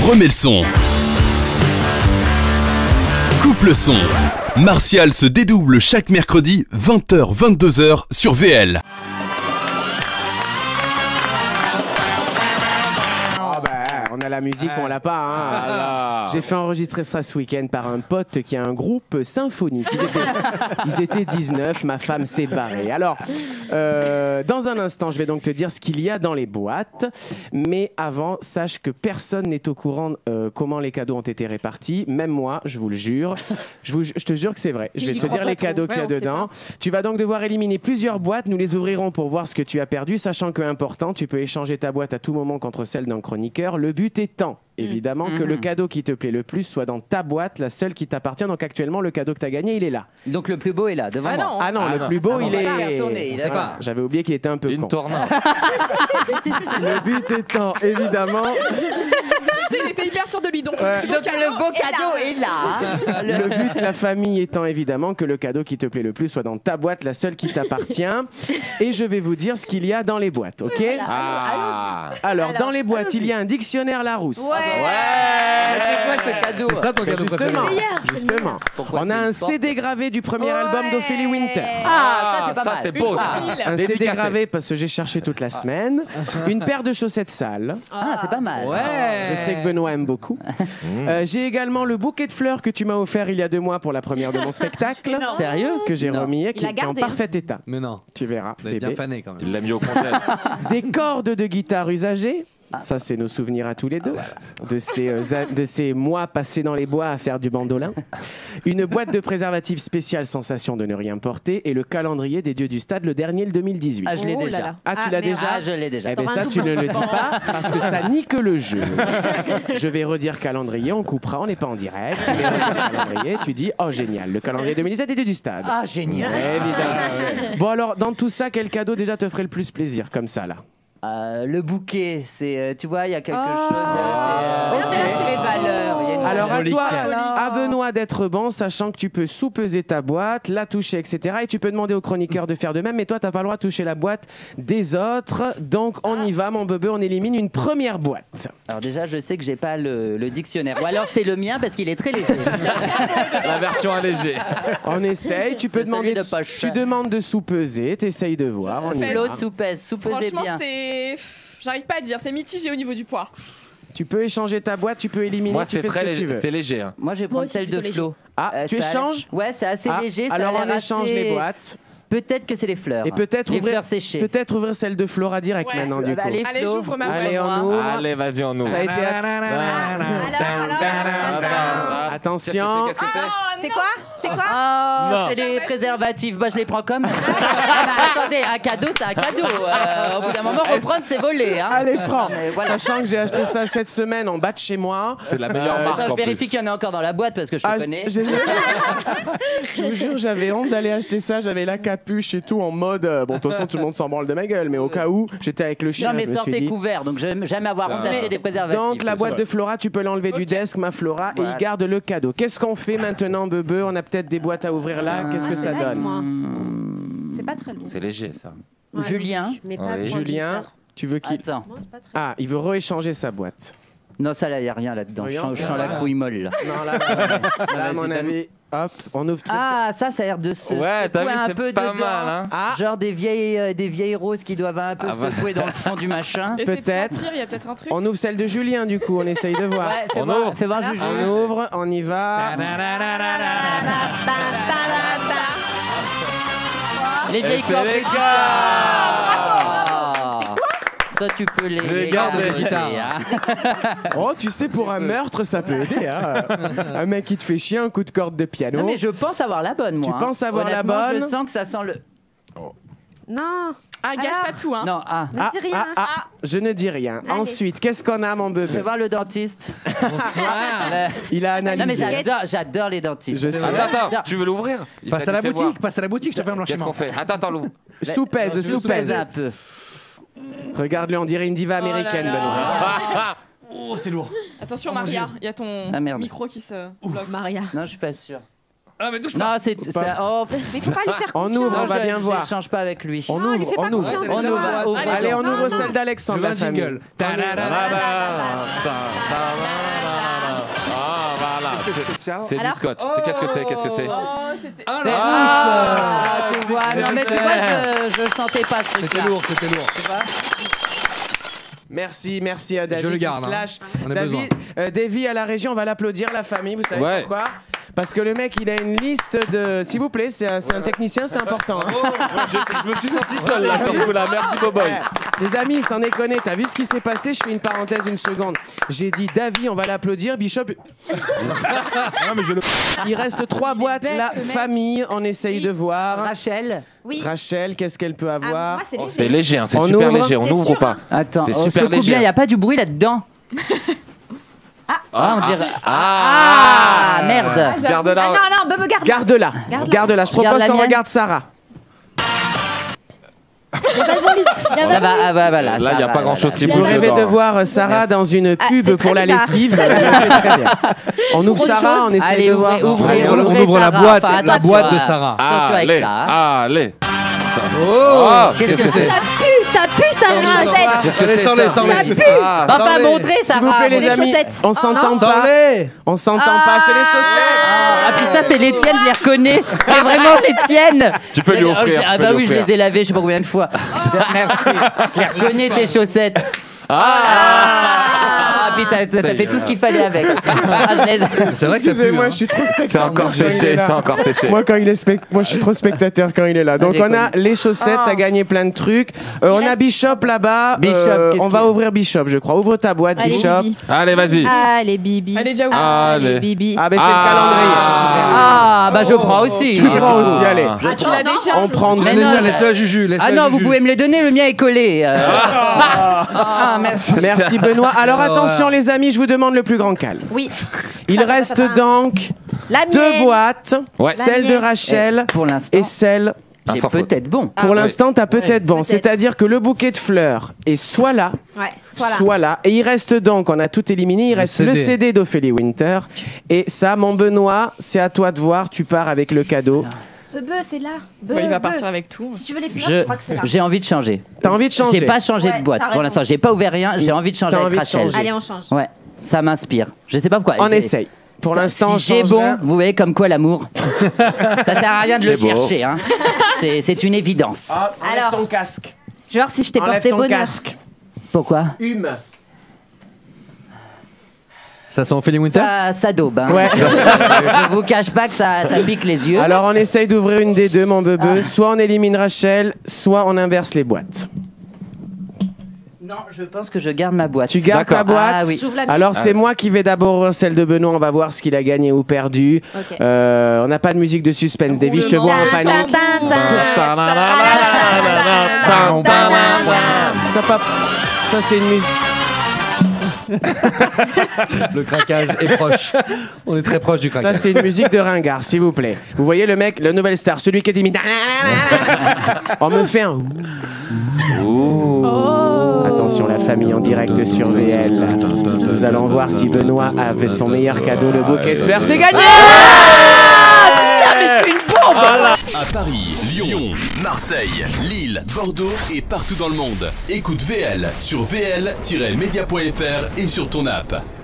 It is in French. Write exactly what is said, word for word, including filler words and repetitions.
Remets le son. Coupe le son. Martial se dédouble chaque mercredi vingt heures vingt-deux heures sur V L. On a la musique, on l'a pas. Hein. Ah, J'ai fait enregistrer ça ce week-end par un pote qui a un groupe symphonique. Ils étaient, ils étaient dix-neuf, ma femme s'est barrée. Alors, euh, dans un instant, je vais donc te dire ce qu'il y a dans les boîtes. Mais avant, sache que personne n'est au courant euh, comment les cadeaux ont été répartis. Même moi, je vous le jure. Je, vous, je te jure que c'est vrai. Je vais te dire les cadeaux qu'il y a dedans. Tu vas donc devoir éliminer plusieurs boîtes. Nous les ouvrirons pour voir ce que tu as perdu, sachant que, important, tu peux échanger ta boîte à tout moment contre celle d'un chroniqueur. Le but étant, évidemment, mmh. que le cadeau qui te plaît le plus soit dans ta boîte, la seule qui t'appartient. Donc actuellement, le cadeau que tu as gagné, il est là. Donc le plus beau est là, devant ah moi. Non. Ah non, ah le non. plus beau, ah il non. est... Tourner, il ah, j'avais oublié qu'il était un peu Une con. tornade. Le but étant, évidemment... Il était hyper sûr de lui, donc, ouais. donc le beau cadeau est là. Le but, la famille étant évidemment que le cadeau qui te plaît le plus soit dans ta boîte, la seule qui t'appartient. Et je vais vous dire ce qu'il y a dans les boîtes, ok? Ah. Alors, Alors, dans les boîtes, il y a un dictionnaire Larousse. Ouais, ouais. C'est quoi ce cadeau? C'est ça ton cadeau Justement, préféré. justement. On a un C D gravé du premier ouais. album d'Ophélie Winter. Ah, ça c'est pas ça, mal. C'est beau, ça. Un C D gravé parce que j'ai cherché toute la semaine. Une paire de chaussettes sales. Ah, c'est pas mal. Ouais. Je sais que Benoît aime beaucoup. Mmh. Euh, j'ai également le bouquet de fleurs que tu m'as offert il y a deux mois pour la première de mon spectacle. Sérieux? Que j'ai remis, qui, qui est en parfait hein. état. Mais non. Tu verras. Il bien fané quand même. Il l'a mis au compte. Des cordes de guitare usagées. Ça, c'est nos souvenirs à tous les deux, de ces, euh, de ces mois passés dans les bois à faire du bandolin. Une boîte de préservatifs spéciale sensation de ne rien porter et le calendrier des dieux du stade, le dernier, le deux mille dix-huit. Ah, je l'ai oh déjà. Là là. Ah, tu ah, l'as déjà Ah, je l'ai déjà. Eh bien, ça, tu ne le dis pas parce que ça nique le jeu. Je vais redire calendrier, on coupera, on n'est pas en direct. Tu vais redire calendrier, tu dis, oh, génial, le calendrier deux mille dix-sept était du stade. Ah, génial. Évidemment. Bon, alors, dans tout ça, quel cadeau déjà te ferait le plus plaisir, comme ça, là? Euh, le bouquet, c'est, euh, tu vois, il y a quelque oh. chose de euh, okay. okay. valeur. Y a une Alors à toi, alors. à Benoît d'être bon, sachant que tu peux sous-peser ta boîte, la toucher, et cetera. Et tu peux demander aux chroniqueurs de faire de même, mais toi, tu n'as pas le droit de toucher la boîte des autres. Donc on y va, mon bébé, on élimine une première boîte. Alors déjà, je sais que j'ai pas le, le dictionnaire. Ou alors c'est le mien parce qu'il est très léger. La version allégée. On essaye, tu peux demander, de poche. Tu demandes de sous-peser, tu essayes de voir. On y L'eau sous-pèse, sous-pesez bien. Franchement, c'est... J'arrive pas à dire, c'est mitigé au niveau du poids. Tu peux échanger ta boîte, tu peux éliminer, Moi, tu fais très ce que léger, tu veux. C'est léger. Hein. Moi, je vais prendre celle de Flo. Ah, euh, tu échanges? Ouais, c'est assez ah, léger. Ça alors a on échange assez... les boîtes. Peut-être que c'est les fleurs. Et peut-être les ouvrir, fleurs séchées. Peut-être ouvrir celle de Flora direct ouais, maintenant, du coup. Allez, Allez j'ouvre ma boîte. Allez, on ouvre. Allez, vas-y, on ouvre. Ça a été... Attention. Qu'est-ce que c'est? C'est quoi? C'est quoi? Oh, c'est les préservatifs. Bah, je les prends comme. Ah, bah, attendez, un cadeau, c'est un cadeau. Euh, au bout d'un moment, reprendre, c'est voler. Hein. Allez, prends. Voilà. Sachant que j'ai acheté ça cette semaine en bas de chez moi. C'est la meilleure euh, marque. Attends, je en vérifie plus. qu'il y en a encore dans la boîte parce que je te ah, connais. Je vous jure, j'avais honte d'aller acheter ça. J'avais la capuche et tout en mode. Euh, bon, de toute façon, tout le monde s'en branle de ma gueule, mais au cas où, j'étais avec le chien. Non, mais je sortez couvert, donc j'aime jamais avoir honte d'acheter des préservatifs. Donc, la boîte de Flora, tu peux l'enlever okay. du desk, ma Flora, voilà. Et il garde le cadeau. Qu'est-ce qu'on fait maintenant, Bebe? On a peut-être des boîtes à ouvrir là. Qu'est-ce que ça donne? Mmh. C'est pas très lourd. C'est léger, ça. Ouais, Julien. Mais pas oui. Julien, tu veux qu'il. Attends. Ah, il veut rééchanger sa boîte. Non, ça là, il n'y a rien là-dedans. Je sens, je sens la couille molle. Là. Non, là, là, là à mon avis, hop, on ouvre tout Ah, ça, ça a l'air de se ouais, secouer vu, un peu pas dedans. Mal, hein. Ah. Genre des vieilles, euh, des vieilles roses qui doivent un peu ah, secouer bah. dans le fond du machin. Peut-être. Il y a peut-être un truc. On ouvre celle de Julien, du coup, on essaye de voir. Ouais, fais on voir, ouvre. Fais voir, Juju. On ouvre, on y va. Les vieilles cordes de guitare. Ça, tu peux les, les garder de guitare. Hein. Oh, tu sais, pour un meurtre, ça peut aider. Hein. Un mec qui te fait chier, un coup de corde de piano. Non, mais je pense avoir la bonne, moi. Tu hein. penses avoir Honnêtement, la bonne? Je sens que ça sent le... Oh. Non. Ah, gâche Alors pas tout, hein. Non, ah. Ne ah, dis rien. Ah, ah, je ne dis rien. Allez. Ensuite, qu'est-ce qu'on a, mon bébé? Je vais voir le dentiste. Bonsoir. Il a analysé. Non, mais j'adore, j'adore les dentistes. Je sais. Attends, attends, tu veux l'ouvrir? Passe à la boutique, passe à la boutique, je te fais un blanchiment. Qu'est-ce qu'on fait? Attends, attends, l'ouvre. Sous-pèse, sous-pèse. un peu. Regarde-le, on dirait une diva Oh américaine, là là. Benoît. Oh, c'est lourd. Attention, Oh, mon Maria, Dieu. il y a ton Ah, merde. micro qui se bloque. Maria. Non, je suis pas sûr. Ah, mais touche pas. Non, c'est... c'est- Oh, Mais faut pas lui faire On confiance. ouvre, on va je- bien je voir. change pas avec lui. On Non, lui ouvre, fais pas on ouvre. confiance. On ouvre, ouvre. Allez, on Non, ouvre non. celle Je d'Alexandre, veux un la famille. jingle. spécial. C'est Alors biscotte. C'est qu'est-ce que c'est Qu'est-ce que c'est Oh, c'était. Ah, C'est la ah, mousse. tu vois. Non, mais tu vois, je, je le sentais pas ce truc-là. C'était lourd, c'était lourd. Tu vois. Merci, merci à David. Je le garde, qui hein. se lâche. On a David, besoin. euh, Davy à la régie, on va l'applaudir, la famille. Vous savez Ouais. pourquoi? Parce que le mec, il a une liste de. S'il vous plaît, c'est un, c'est un technicien, c'est important. hein. je, je me suis senti seul là sur ce coup-là. Merci Boboy. Ouais. Les amis, sans déconner, t'as vu ce qui s'est passé? Je fais une parenthèse une seconde. J'ai dit Davy, on va l'applaudir. Bishop. Il reste trois boîtes. bête, La ce mec. famille, on essaye de voir. Rachel. Oui. Rachel, qu'est-ce qu'elle peut Ah, avoir? moi, c'est Oh, léger. c'est léger, hein, c'est On super ouvre léger. On T'es ouvre sûr, ou pas Attends, C'est on super secoue léger. bien, il n'y a pas du bruit là-dedans. Ah, on dirait. Ah, Ah, merde. Ah, j'avoue. Garde-la. Ah, non, non, Bobo, garde. Garde-la. Garde-la. Garde-la. Je Je garde propose la qu'on mienne. regarde Sarah. Là, bah, ah, bah, voilà, Là, il n'y a ça pas va, grand-chose voilà. qui Vous bouge rêvez dedans. de voir Sarah dans une Ah, pub c'est très pour la bizarre. lessive. C'est très bien. On ouvre Autre Sarah, chose. on essaie Allez, de ouvrez, voir. ouvrez, Allez, on ouvrez ouvre la Sarah. boîte, Enfin, la attention, boîte de hein. Sarah. Attention avec Allez, ça. hein. allez. Oh, Qu'est-ce que c'est? Ça pue, ça pue, ça chaussette. Qu'est-ce que Allez, c'est sors-les, ça sors-les. Ah, Enfin, Sors-les. montrez S'il vous Sarah. plaît, les les amis, chaussettes. on s'entend pas. Sors-les. On s'entend pas, c'est les chaussettes. Ah, puis ça, c'est les tiennes, je les reconnais. C'est vraiment les tiennes. Tu peux lui Ah, je- offrir. Ah, tu peux bah lui oui, je offrir. les ai lavées, je sais pas combien de fois. Merci. Je les reconnais, tes chaussettes. Ah, puis t'as t'as fait tout ce qu'il fallait avec. Ah, je les- C'est vrai que ça pue. Excusez-moi, hein. je suis trop C'est spectateur. encore quand il est séché, là. c'est encore séché. Moi, quand il est spec- Moi, je suis trop spectateur quand il est là. Donc, j'ai on a connu. les chaussettes, t'as gagné plein de trucs. Euh, on a reste- Bishop là-bas. Bishop, Euh, qu'est-ce on va qu'il y a ouvrir Bishop, je crois. Ouvre ta boîte, Allez, Bishop. Bibi. Allez, vas-y. Allez, Bibi. Elle est déjà ouverte. Allez. Allez, Bibi. Ah, ben c'est Ah. le calendrier. Ah, bah je prends aussi. Tu prends aussi, allez. Ah, tu l'as déjà. On prend Mais Déjà, non. laisse-le à Juju. laisse-le Ah à non, vous Juju. pouvez me les donner, le mien est collé. euh. Ah, merci. Merci, Benoît. Alors, Oh, attention, ouais. les amis, je vous demande le plus grand calme. Oui. Il Attends, reste attends, attends. donc La deux mienne. boîtes. Ouais. La Celle de mienne. Rachel Pour l'instant, et celle. Ah, j'ai sans faute. peut-être bon. Pour Ah, l'instant, t'as peut-être bon. Peut-être. C'est-à-dire que le bouquet de fleurs est soit là, Ouais, voilà. soit là. Et il reste donc, on a tout éliminé, il reste C D. le C D d'Ophélie Winter. Et ça, mon Benoît, c'est à toi de voir. Tu pars avec le cadeau. Bebe, c'est là. Beu, Bah, il va beu. partir avec tout. Si tu veux les fleurs, Je- je crois que c'est là. J'ai envie de changer. T'as envie de changer? J'ai pas changé Ouais, de boîte t'as pour raison. l'instant. J'ai pas ouvert rien. J'ai envie de changer T'as avec envie de Rachel. changer. Allez, on change. Ouais, ça m'inspire. Je sais pas pourquoi. On J'ai- essaye. Pour l'instant, on si j'ai change bon, rien. vous voyez comme quoi l'amour, ça sert à rien de le C'est beau. chercher. Hein. C'est c'est une évidence. Ah, enlève Alors. ton casque. Je vais voir si je t'ai Enlève porté ton bonheur. casque. Pourquoi? Hume. Ça sent Ophélie Winter. Ça, ça daube. Hein. Ouais. Je vous cache pas que ça, ça pique les yeux. Alors, on essaye d'ouvrir une des deux, mon bebe. Ah. Soit on élimine Rachel, soit on inverse les boîtes. Non, je pense que je garde ma boîte. Tu gardes ta D'accord. boîte. Ah oui. J'ouvre la mienne. Alors, c'est moi qui vais d'abord ouvrir celle de Benoît. On va voir ce qu'il a gagné ou perdu. Ok. Euh, on n'a pas de musique de suspense. Davy, je te vois en Tin, panique. tin, tin, Stop, hop. Ça, c'est une musique. Le craquage est proche. On est très proche du Ça, craquage. c'est une musique de ringard, s'il vous plaît. Vous voyez le mec, le nouvel star, celui qui est timide. On me fait un. Attention, la famille en direct sur V L. Nous allons voir si Benoît avait son meilleur cadeau, le bouquet de fleurs. C'est gagné! À Paris, Lyon, Marseille, Lille, Bordeaux et partout dans le monde. Écoute V L sur v l tiret media point f r et sur ton app.